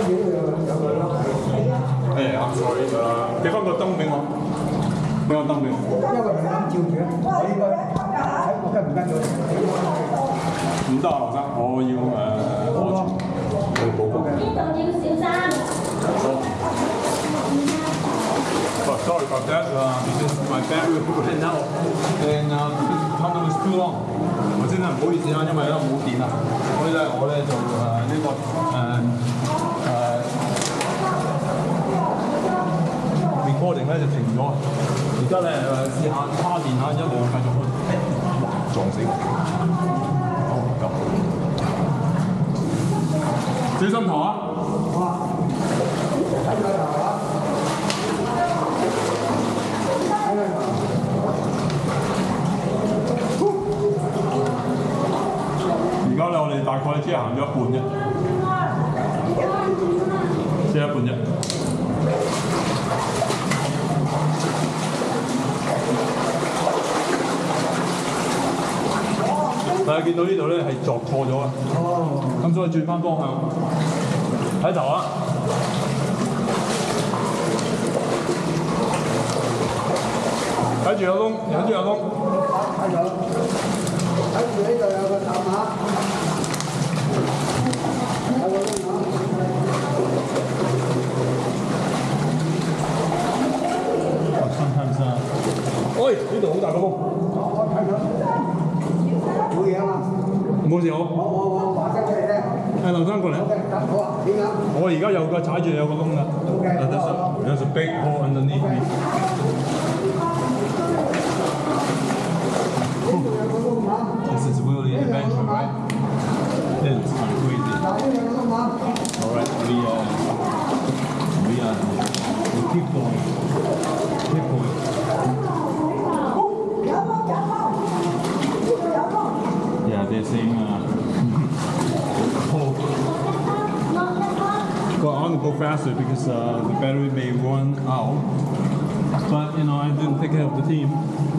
誒，I'm sorry，俾翻個燈俾我，俾個燈俾我。 因為佢啱照住，我應該睇我跟唔跟到？ 唔得啊，學生，我要攞住去報告。 呢度要小心。 Oh, sorry about that. Because my battery ran out, and because the tunnel is too long. 我真係唔好意思啊，因為咧冇電啊，所以咧我咧就呢個recording 咧就停咗。而家咧試下叉電下，一路繼續去。撞死我！好咁，小心頭啊！而家咧，我哋大概只係行咗一半啫，只係一半啫。大家見到呢度咧係鑿錯咗啊！咁所以轉翻方向，睇頭啊！睇住有窿，睇住有窿。 睇到，睇住呢度有個頭馬，有個窿馬。 Sometimes喂，呢度好大個窿。 我睇到。冇嘢啊嘛。 冇事好。 我話聲出嚟啫。 係劉生過嚟啊。 好啊，點啊？ 我而家有個踩住有個窿㗎。There's a big hole underneath me. This is really an adventure, right? It's kind of crazy. All right, we keep going. Keep going. Yeah, they're saying, oh. Well, I want to go faster because the battery may run out. But, you know, I didn't take care of the team.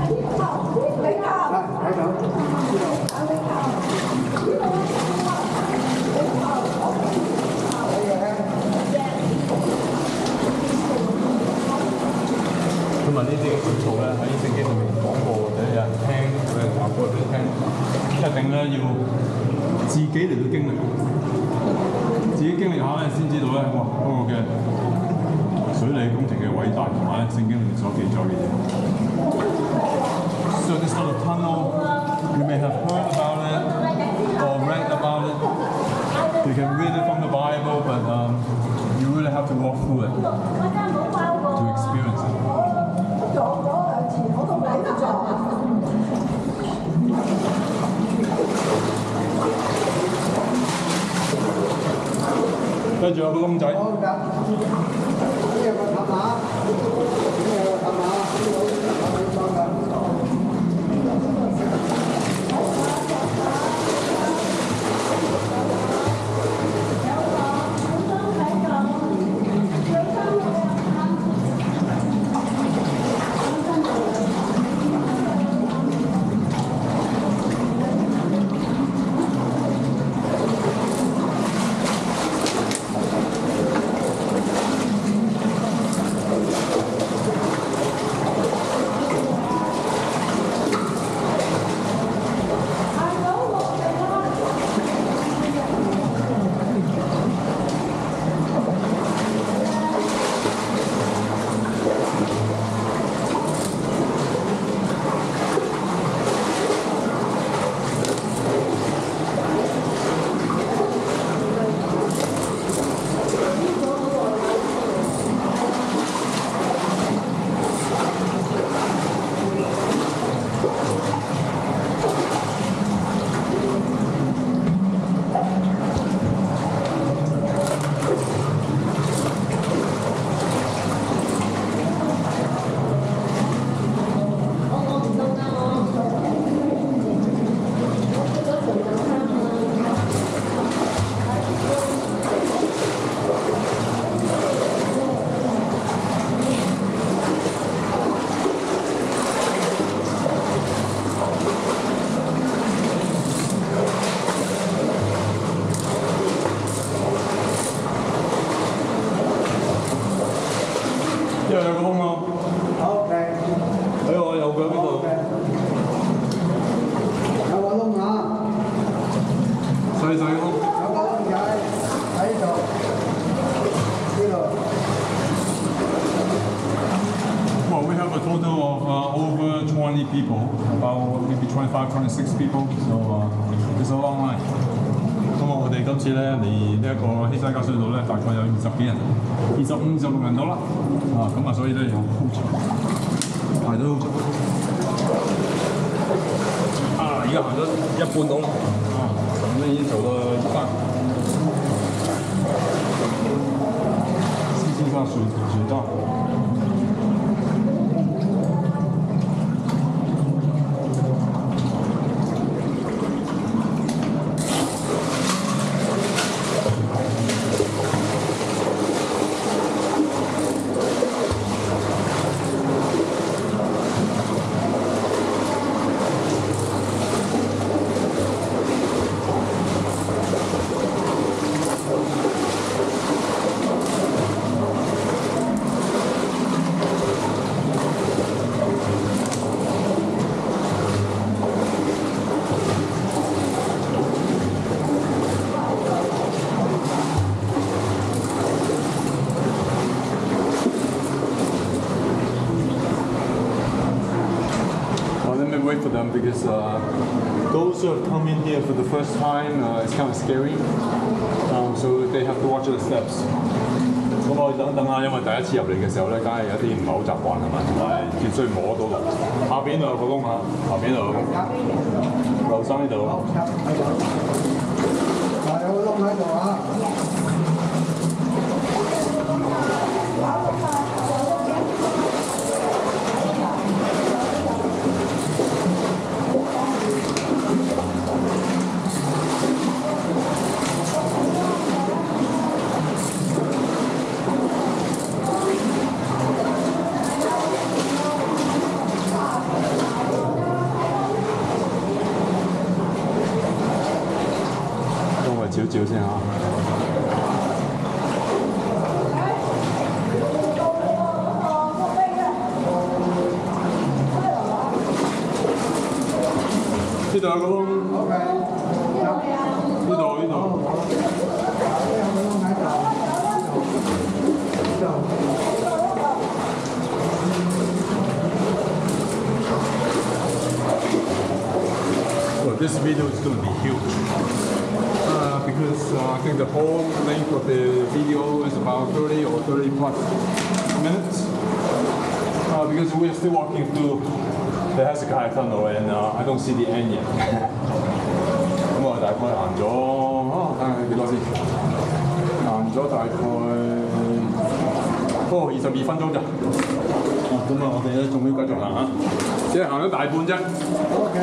咁啊，呢啲嘅元素咧喺聖經裏面講過，或者有人聽佢哋話過俾你聽，一定咧要自己嚟到經歷，自己經歷下咧先知道咧，哇嗰個嘅水利工程嘅偉大同埋聖經裏面所記載嘅嘢。So this little tunnel, you may have heard about it or read about it. You can read it from the Bible, but you really have to walk through it to experience it. 跟住有個窿仔。好㗎。呢有個塔馬，呢有個塔馬，呢度有個塔馬。 20 people, about maybe 25, 26 people. So it's a long line. 咁我哋今次咧嚟呢一個希山教水道咧，大概有20幾人，25、26人到啦。咁啊，所以咧又好長，排到好長。而家行咗一半到啦。咁已經走到一半。西溪上水道。Wait for them because those who have come in here for the first time, it's kind of scary. So they have to watch the steps. 咁我等等啦，因為第一次入嚟嘅時候咧，梗係有啲唔係好習慣係咪？同埋必須摸到落。下邊度有個窿嚇，下邊度有個窿。劉生呢度。 有個窿喺度啊！ 少少先嚇。呢度有個窿。呢度。Well, this video is going to be huge. Because I think the whole length of the video is about 30 or 30 plus minutes. Because we're still walking through the Hezekiah Tunnel and I don't see the end yet. 咁我大概行咗睇下幾多先？行咗大概22分鐘咋。咁我哋咧仲要繼續行啊，只係行咗大半啫。OK。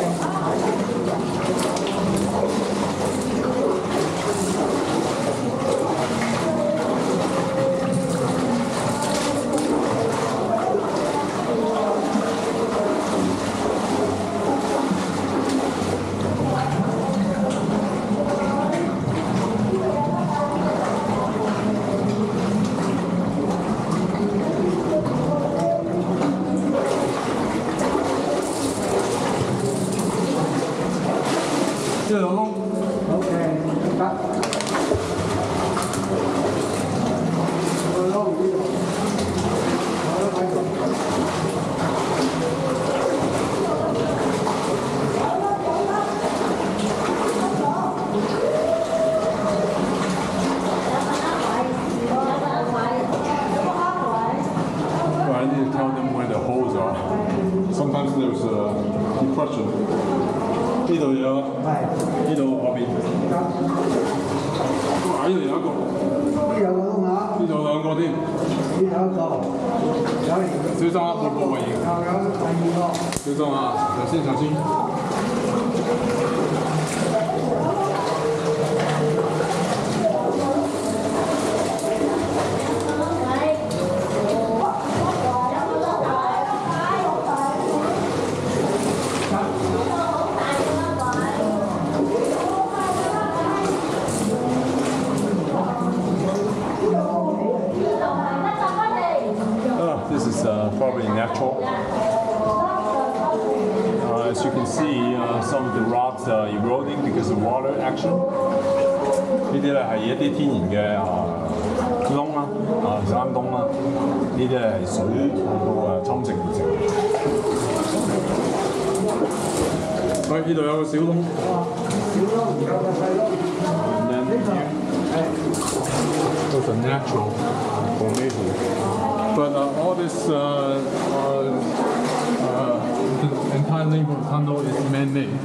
呢度有窿 ，OK， 得。個窿呢度，我都喺度。 Well, I need to tell them where the holes are. Sometimes there's a depression. 呢度有，呢度外邊，哇！呢度有一個， 呢有個窿啊， 呢度兩個添， 呢有一個， 小心啊！步步為營， 又有第二個， 小心啊！頭先。This is probably natural. As you can see, some of the rocks are eroding because of water action. 呢啲咧係一啲天然嘅窿啦，山窿啦，呢啲係水去到侵蝕而成。 喂，呢度有個小窿。And then here, it's a natural formation. But all this the entire neighborhood tunnel is man-made.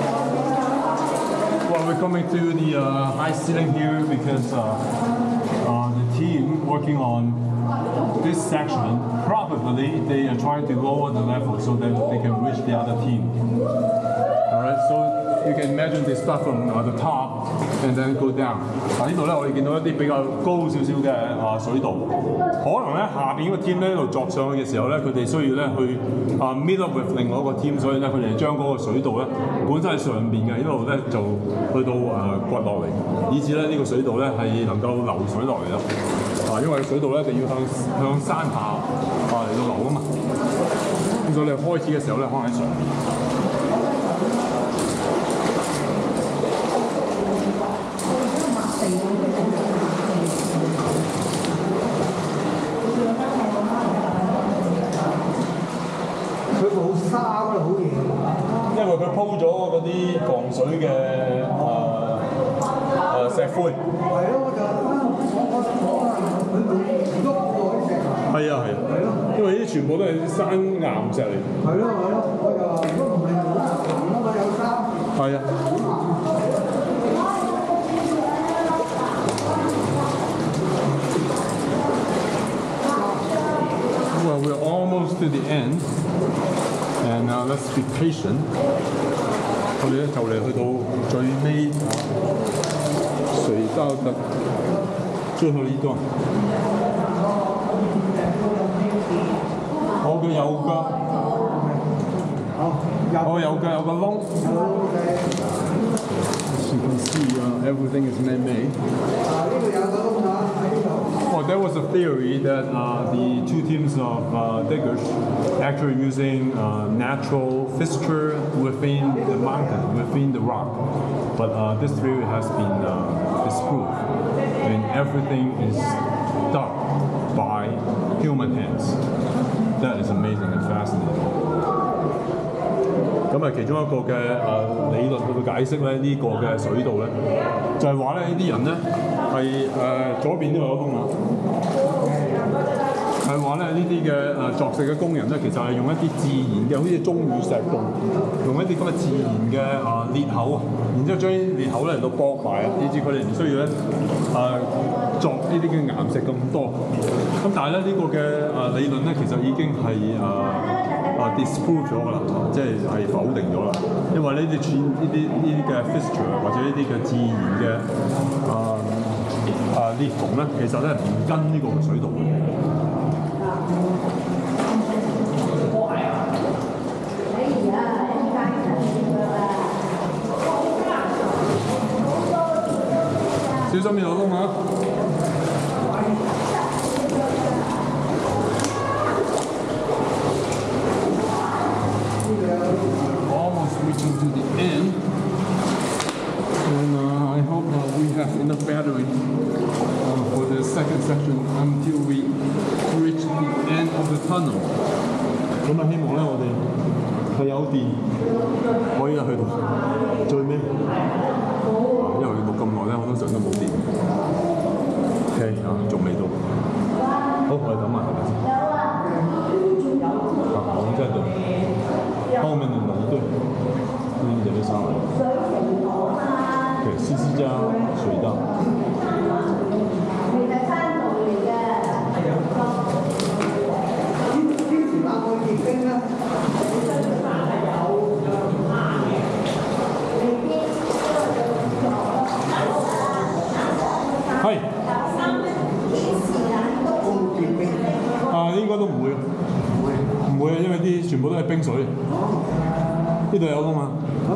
Well, we're coming to the high ceiling here because the team working on this section, probably they are trying to lower the level so that they can reach the other team. Alright, so you can imagine they start from the top and then go down. 嗱呢度咧，我哋見到一啲比較高少少嘅水道，可能咧下邊嗰個 team 咧喺度作上去嘅時候咧，佢哋需要咧去meet up with 另外一個 team， 所以咧佢哋將嗰個水道咧本身喺上邊嘅，一路咧就去到掘落嚟，以至咧呢個水道咧係能夠流水落嚟啦。因為水道咧一定要向山下嚟到流啊嘛，咁所以你開始嘅時候咧可能喺上邊。 佢冇沙㗎，好嘢。 因為佢鋪咗嗰啲防水嘅石灰。 係咯，我就佢冇喐過啲石。 係啊係啊。係咯。因為呢啲全部都係山岩石嚟。 係咯係咯，我就話如果唔係冇岩咯，佢有沙。 係啊。Well, we're almost to the end, and let's be patient. 我哋咧就嚟去到最尾水道的最後一段。我嘅有㗎，我有㗎，有個窿。As you can see, everything is man-made. Well, there was a theory that the two teams of diggers actually using natural fissure within the mountain, within the rock. But this theory has been disproved. And everything is done by human hands. That is amazing and fascinating. 咁其中一個嘅理論佢會解釋咧呢個嘅水道咧，就係話咧呢啲人咧係左邊呢度有個窿啊，係話咧呢啲嘅作石嘅工人咧，其實係用一啲自然嘅，好似鐘乳石洞，用一啲咁嘅自然嘅裂口啊，然之後將啲裂口咧嚟到駁埋啊，以至佢哋唔需要咧作呢啲嘅岩石咁多。咁但係咧呢個嘅理論咧，其實已經係disprove 咗㗎啦，即係否定咗啦。因為呢啲嘅 fissure 或者呢啲嘅自然嘅裂縫咧，其實咧唔跟呢個水道嘅。小心呢度窿啊！Reaching to the end, and I hope we have enough battery for the second section until we reach the end of the tunnel. 咁希望咧，我哋係有電可以去到最尾，因為錄咁耐咧，我通常都冇電。OK 仲未到。好，我哋等埋係咪先？我們在等後面的龍隊。人的上来，对，CC 加水道。係。應該都唔會，唔會啊，因為啲全部都係冰水。呢度有㗎嘛？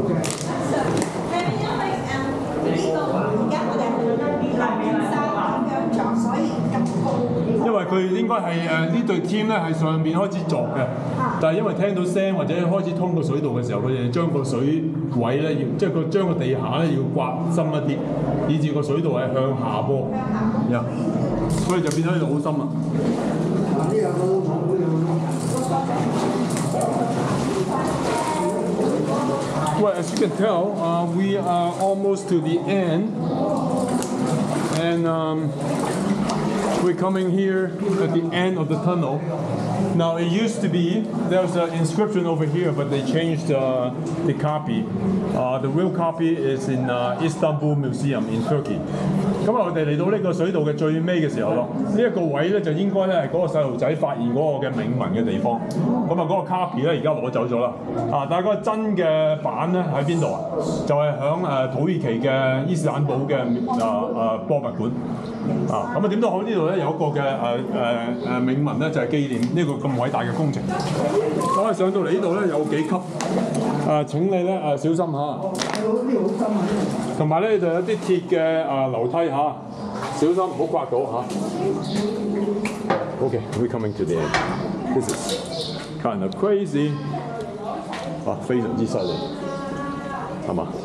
因為佢應該係呢隊 team 咧係上邊開始鑿嘅，但係因為聽到聲或者開始通過水道嘅時候，佢哋將個水位咧要即係佢將個地下咧要刮深一啲，以至個水道係向下坡，所以就變咗呢度好深啦。 Well, as you can tell, we are almost to the end, and we're coming here at the end of the tunnel. Now, it used to be there's an inscription over here, but they changed the copy. The real copy is in Istanbul Museum in Turkey. 咁我哋嚟到呢個水道嘅最尾嘅時候咯，呢一個位咧就應該咧係嗰個細路仔發現嗰個嘅銘文嘅地方。咁啊嗰個卡片咧而家攞走咗啦。但係嗰個真嘅版咧喺邊度啊？就係響土耳其嘅伊斯坦堡嘅博物館。咁啊點都好，呢度咧有一個嘅銘文咧就係紀念呢個咁偉大嘅工程。我哋上到嚟呢度咧有幾級。請你咧小心嚇。同埋咧就有啲鐵嘅樓梯嚇，小心唔好刮到嚇。Okay, we're coming to the end. This is kind of crazy. 非常之犀利，係嘛？